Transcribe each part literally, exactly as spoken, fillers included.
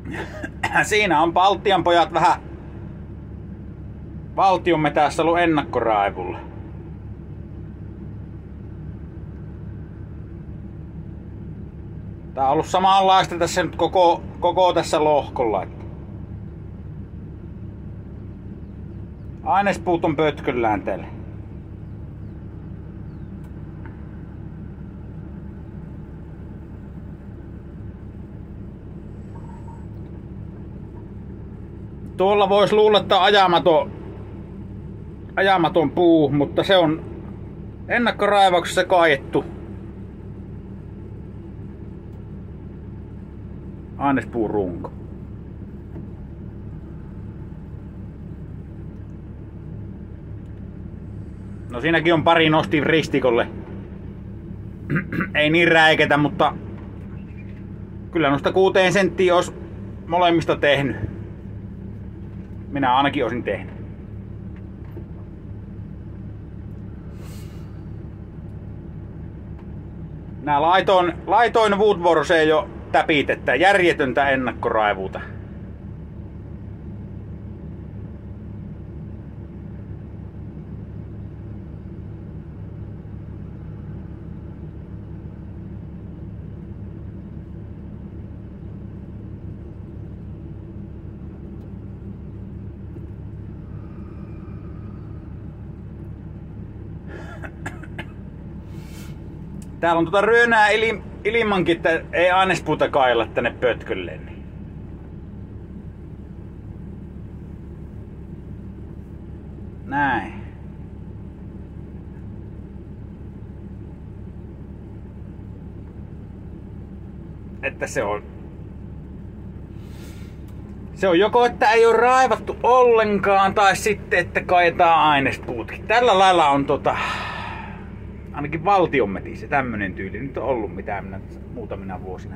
Siinä on Baltian pojat vähän valtion metässä ollut ennakkoraivulla. Tää on ollut samanlaista tässä nyt koko, koko tässä lohkolla. Ainespuut on pötköllään teille. Tuolla voisi luulla, että ajamaton, ajamaton puu, mutta se on ennakkoraivauksessa kaiettu ainespuun runko. No siinäkin on pari nostin ristikolle. Ei niin räiketä, mutta kyllä noista kuuteen senttiä olisi molemmista tehnyt. Minä ainakin olisin tehnyt. Nää laitoin, laitoin Woodwarseen jo täpitettä, järjetöntä ennakkoraivuuta. Täällä on tuota ryönää il, ilmankin, että ei ainespuuta kailla tänne pötkölle. Näin. Että se on... Se on joko, että ei ole raivattu ollenkaan, tai sitten, että kaetaan ainespuutkin. Tällä lailla on tota... Ainakin valtion metissä tämmönen tyyli. Nyt on ollut mitään minä muutamina vuosina.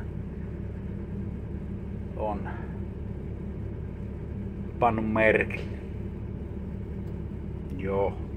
On pannut merkille. Joo.